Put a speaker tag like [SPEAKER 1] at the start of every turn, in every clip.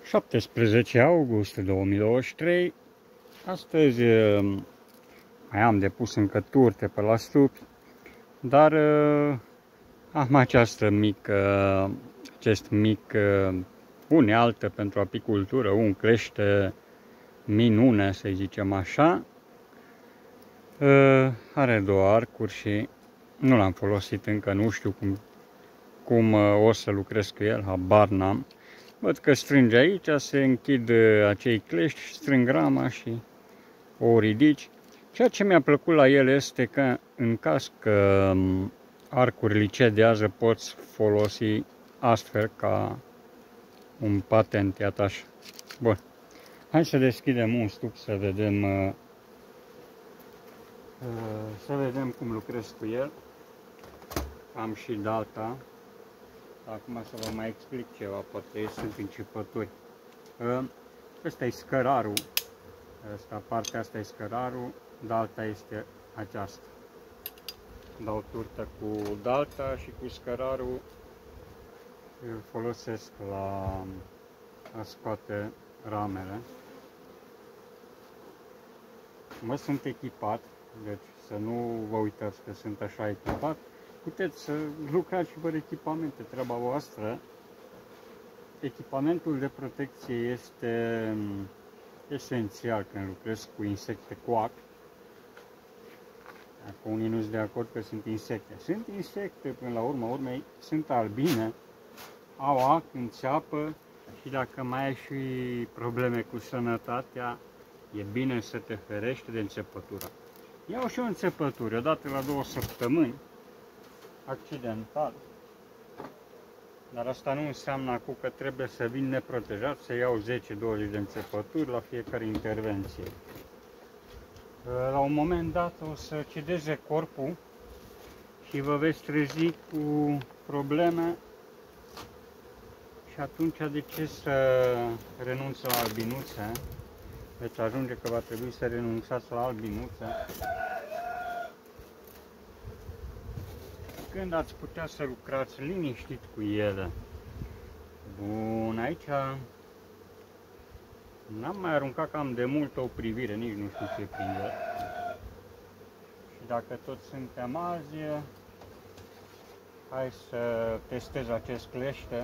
[SPEAKER 1] 17 august 2023. Astăzi mai am de pus încă turte pe la stupi, dar am acest mic unealtă pentru apicultură, un clește minune, să zicem așa. Are două arcuri și nu l-am folosit încă, nu știu cum o să lucrez cu el, habar n-am. Văd că strânge aici, se închid acei clești, strâng rama și o ridici. Ceea ce mi-a plăcut la el este că în caz că arcurile cedează, poți folosi astfel ca un patent, iată așa. Bun, hai să deschidem un stup să vedem cum lucrez cu el. Am și data. Acum să vă mai explic ceva, poate sunt începători. Ăsta e scărarul, partea asta e scărarul, dalta este aceasta. Dau turtă cu dalta și cu scărarul îl folosesc la a scoate ramele. Sunt echipat, deci să nu vă uitați că sunt așa echipat. Puteți să lucrați și fără echipamente, treaba voastră. Echipamentul de protecție este esențial când lucrez cu insecte coac. Dacă unii nu sunt de acord că sunt insecte. Sunt insecte, până la urma urmei, sunt albine, au ac, înțeapă și dacă mai ai și probleme cu sănătatea, e bine să te ferești de înțepătura. Iau și o înțepătură, odată la 2 săptămâni, accidental, dar asta nu înseamnă acum că trebuie să vin neprotejat, să iau 10-20 de înțepături la fiecare intervenție. La un moment dat o să cedeze corpul și vă veți trezi cu probleme și atunci de ce să renunț la albinuțe? Deci ajunge că va trebui să renunțați la albinuțe. Când ați putea să lucrați liniștit cu ele. Bun, aici n-am mai aruncat cam de mult o privire, nici nu știu ce prinde. Și dacă tot suntem azi, hai să testez acest clește.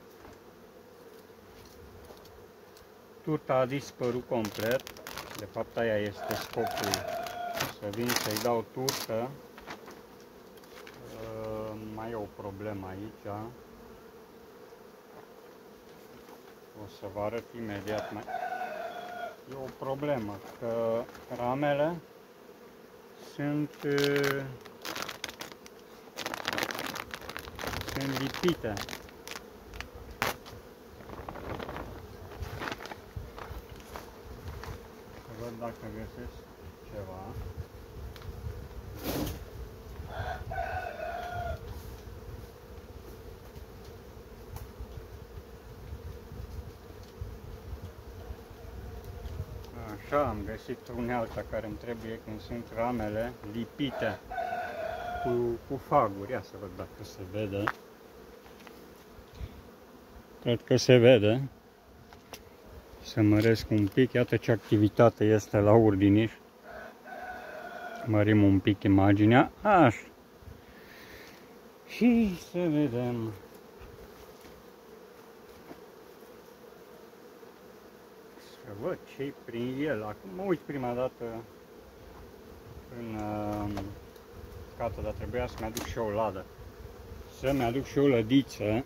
[SPEAKER 1] Turta a dispărut complet, de fapt aia este scopul, să vin să-i dau turtă. Mai e o problemă aici, o să vă arăt imediat. E o problemă, că ramele sunt lipite. Văd dacă găsesc ceva. Așa, am găsit unealta care îmi trebuie când sunt ramele lipite cu faguri. Ia să văd dacă se vede. Cred că se vede. Să măresc un pic. Iată ce activitate este la Urdiniș. Mărim un pic imaginea. Așa. Și să vedem. Să văd ce-i prin el. Acum mă uit prima dată în cată, dar trebuia să-mi aduc și o ladă. Să-mi aduc și o lădiță.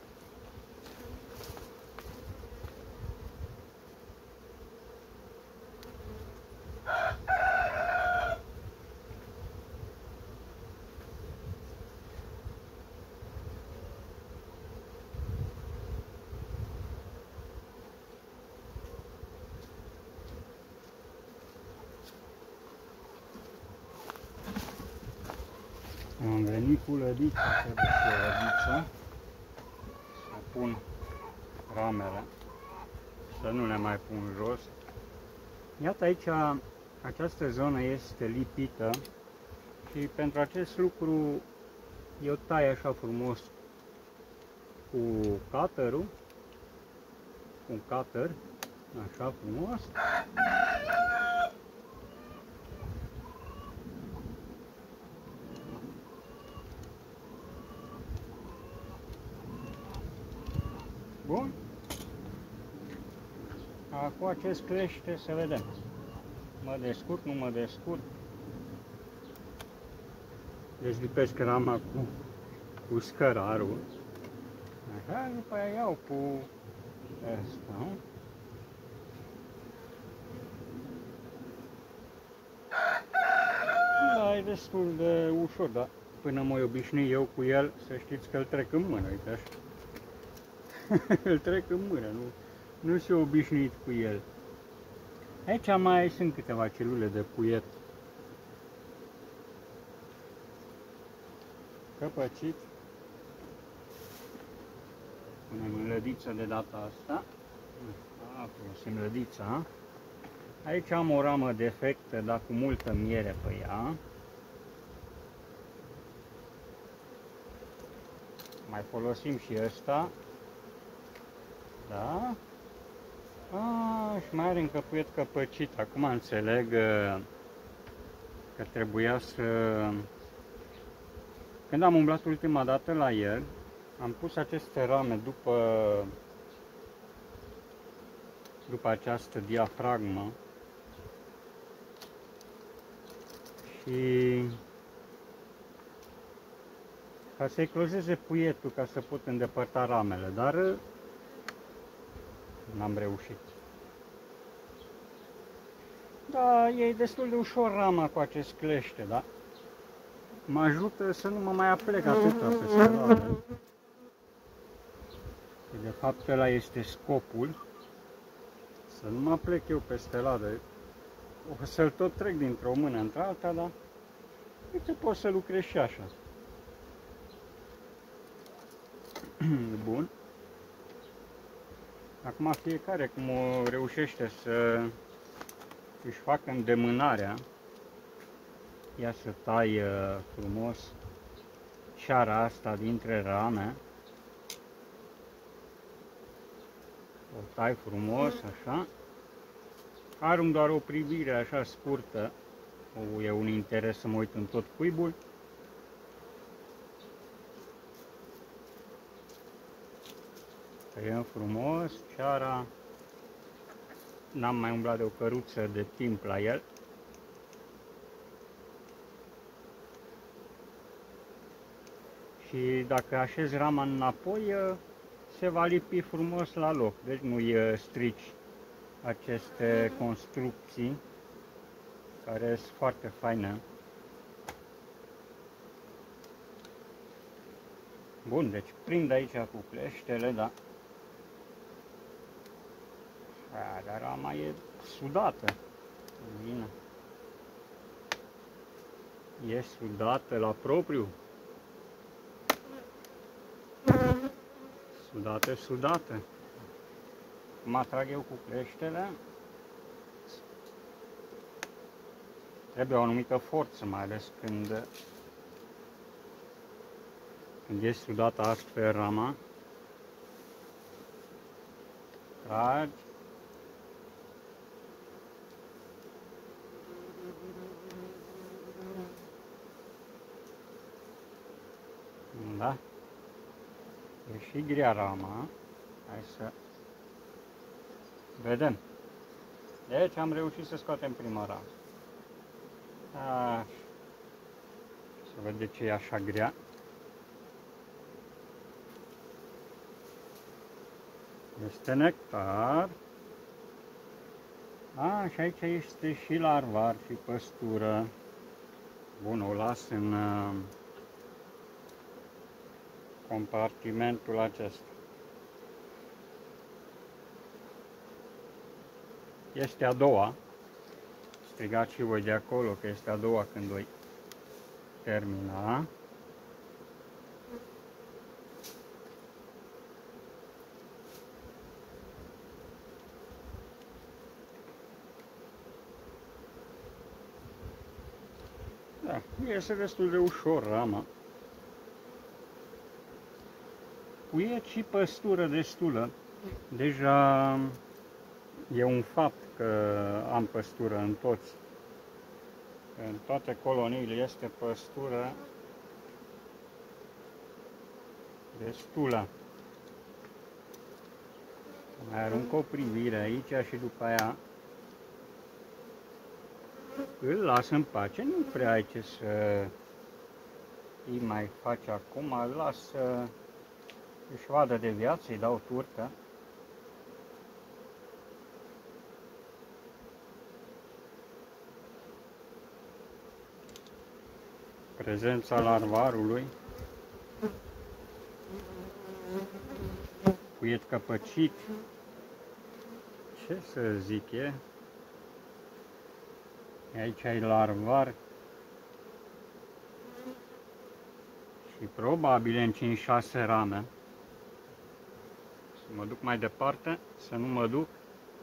[SPEAKER 1] Am venit cu lădița, trebuie și o lădiță, să pun ramele, să nu le mai pun jos. Iată aici, această zonă este lipită și pentru acest lucru eu tai așa frumos cu cuterul cu un cutter, așa frumos. Bun. Acum acest crește, să vedem. Mă descurc, nu mă descurc. Deci lipesc rama cu scărarul. Așa, după aia iau cu ăsta. Da, e destul de ușor, dar până mă obișnui eu cu el, să știți că îl trec în mână, uite așa. Îl trec în mână, nu sunt obișnuit cu el. Aici mai sunt câteva celule de puiet. Căpăcit. Punem în lădiță de data asta. Folosim lădița. Aici am o ramă defectă, dar cu multă miere pe ea. Mai folosim și ăsta. Da. Și mai are încă puiet căpăcit. Acum înțeleg că trebuia să... Când am umblat ultima dată la el, am pus aceste rame după această diafragmă și ca să eclozeze puietul, ca să pot îndepărta ramele, dar n-am reușit. Da, e destul de ușor rama cu acest clește, da? Mă ajută să nu mă mai aplec atâta pe steladă. De fapt, ăla este scopul, să nu mă aplec eu pe steladă. O să-l tot trec dintr-o mână într-alta, dar uite, pot să lucrez și așa. Bun. Acum fiecare cum o reușește să își facă îndemânarea, ia să tai frumos ceara asta dintre rame. O tai frumos, așa. Arunc doar o privire așa scurtă, e un interes să mă uit în tot cuibul. Tăiem frumos ceara. N-am mai umblat de o căruță de timp la el. Și dacă așez rama înapoi, se va lipi frumos la loc. Deci nu-i strici aceste construcții care sunt foarte faine. Bun, deci prind aici cu cleștele, da. Dar rama e sudată. Bine. E sudată la propriu. Sudată. Mă atrag eu cu cleștele. Trebuie o anumită forță, mai ales când e sudată astfel rama. Tragi. Da? E și grea rama. Hai să vedem. Deci am reușit să scoatem prima ramă. Așa. Să văd de ce e așa grea. Este nectar. Și aici este și larvar și păstură. Bun, o las în compartimentul acesta. Este a doua. Strigați și voi de acolo că este a doua când voi termina. Da, este destul de ușor rama. Puiet și păstură destulă. Deja e un fapt că am păstură în toți. În toate coloniile este păstură destulă. Mai arunc o privire aici și după aia îl las în pace. Nu prea ai ce să îi mai faci acum, îl las să își vadă de viață, îi dau turtă. Prezența larvarului, puiet căpăcit, ce să zic e, aici ai larvar și probabil în 5-6 rame. Să mă duc mai departe, să nu mă duc,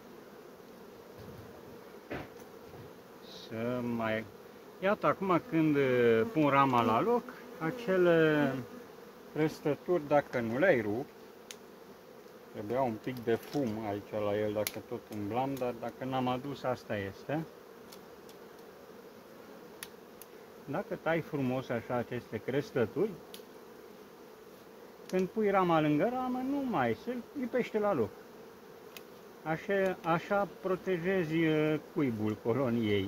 [SPEAKER 1] să mai... Iată, acum când pun rama la loc, acele prestături, dacă nu le-ai rupt, trebuia un pic de fum aici la el, dacă tot umblam, dar dacă n-am adus, asta este. Dacă tai frumos așa aceste crestături, când pui rama lângă ramă, nu mai se lipește la loc. Așa protejezi cuibul coloniei.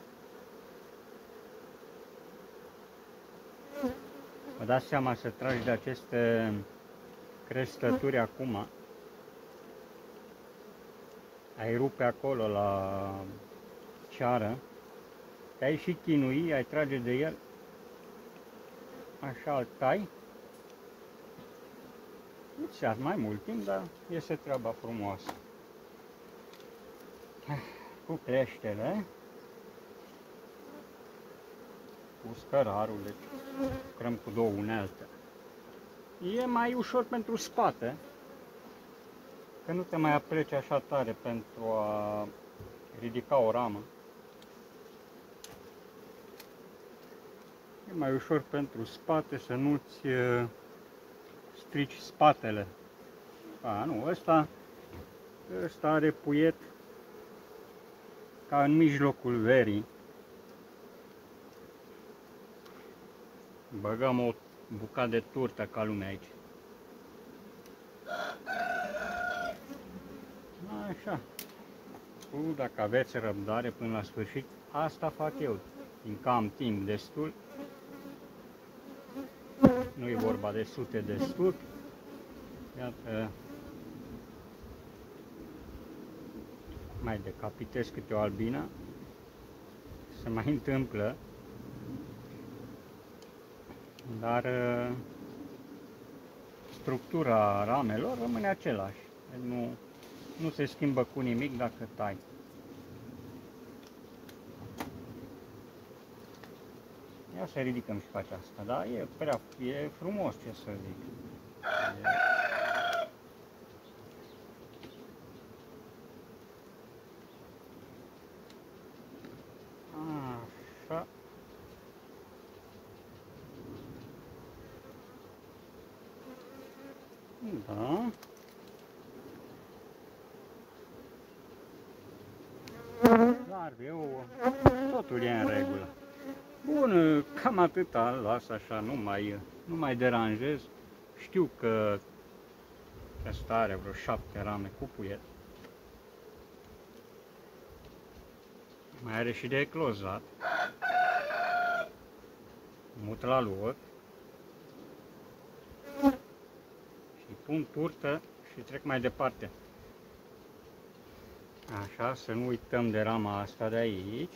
[SPEAKER 1] Vă dați seama să tragi de aceste crestături acum. Ai rupe acolo la ceară, te-ai și chinui, ai trage de el, așa îl tai. Îți ia mai mult timp, dar iese treaba frumoasă. Cu cleștele, cu scărarul, deci lucrăm cu două unelte. E mai ușor pentru spate, că nu te mai apleci așa tare pentru a ridica o ramă. E mai ușor pentru spate să nu-ți strici spatele. Nu, ăsta are puiet ca în mijlocul verii. Băgăm o bucată de turtă ca lumea aici. Așa. Dacă aveți răbdare până la sfârșit, asta fac eu. Fiindcă am timp destul. Nu e vorba de sute de sturi. Iată, mai decapitez câte o albină. Se mai întâmplă. Dar structura ramelor rămâne același. Nu se schimbă cu nimic dacă tai. Ia să ridicăm și pe aceasta, da? E frumos, ce să zic. Așa. Da. Dar totul e în regulă. Bun, cam atâta, las așa, nu mai deranjez. Știu că ăsta are vreo 7 rame cu puiet. Mai are și de eclozat. Mut la loc. Și pun turtă și trec mai departe. Așa, să nu uităm de rama asta de aici.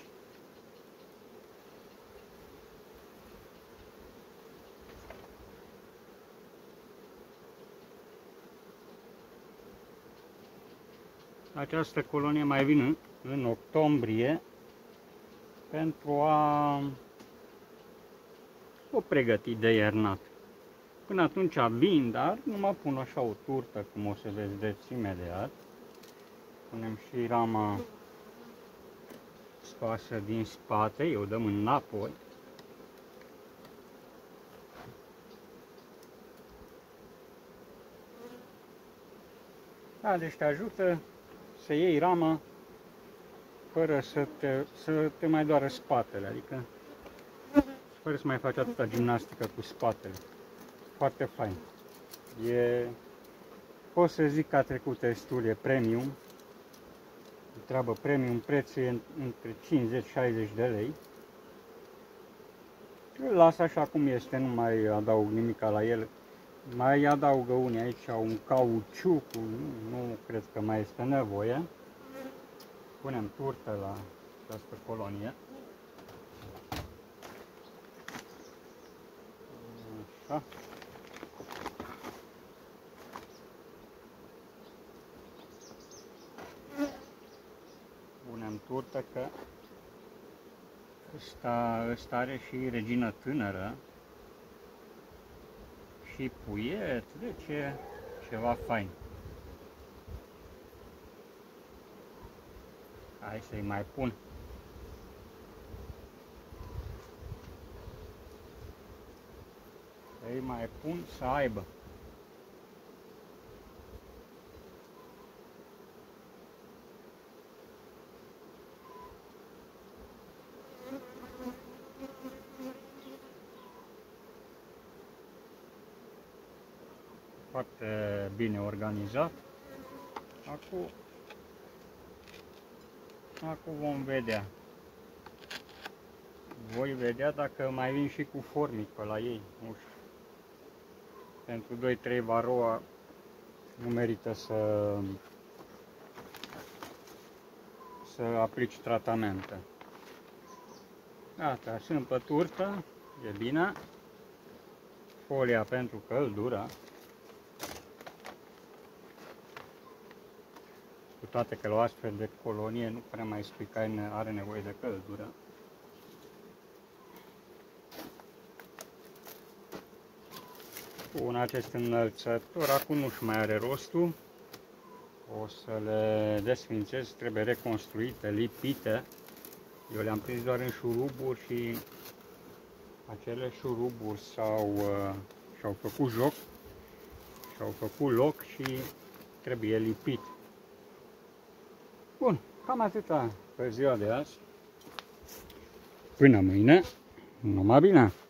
[SPEAKER 1] Această colonie mai vine în octombrie pentru a o pregăti de iernat. Până atunci vin, dar nu mă pun așa o turtă, cum o să vedeți imediat. Punem și rama scoasă din spate, o dăm înapoi. Da, deci te ajută să iei ramă fără să te mai doară spatele, adică fără să mai faci atâta gimnastică cu spatele. Foarte fain. Pot să zic că a trecut destul, e premium. Treabă premium, prețul e între 50-60 de lei. Îl las așa cum este, nu mai adaug nimic la el. Mai adaugă unii aici un cauciuc, nu cred că mai este nevoie. Punem turtă la această colonie. Așa. Punem turtă că ăsta are și regină tânără și puiet, deci e ceva fain. Hai să-i mai pun. Să-i mai pun să aibă. Foarte bine organizat. Acum vom vedea. Voi vedea dacă mai vin și cu formic pe la ei. Nu știu. Pentru 2-3 varoa nu merită să aplici tratamente. Gata, sunt pe turtă, e bine. Folia pentru căldură. Cu toate că la o astfel de colonie nu prea mai spui că are nevoie de căldură. Pun acest înălțător, acum nu-și mai are rostul. O să le desfințez, trebuie reconstruite, lipite. Eu le-am prins doar în șuruburi și acele șuruburi și-au făcut joc, și-au făcut loc și trebuie lipit. Bun, cam atâta pe ziua de azi. Până mâine, numai bine!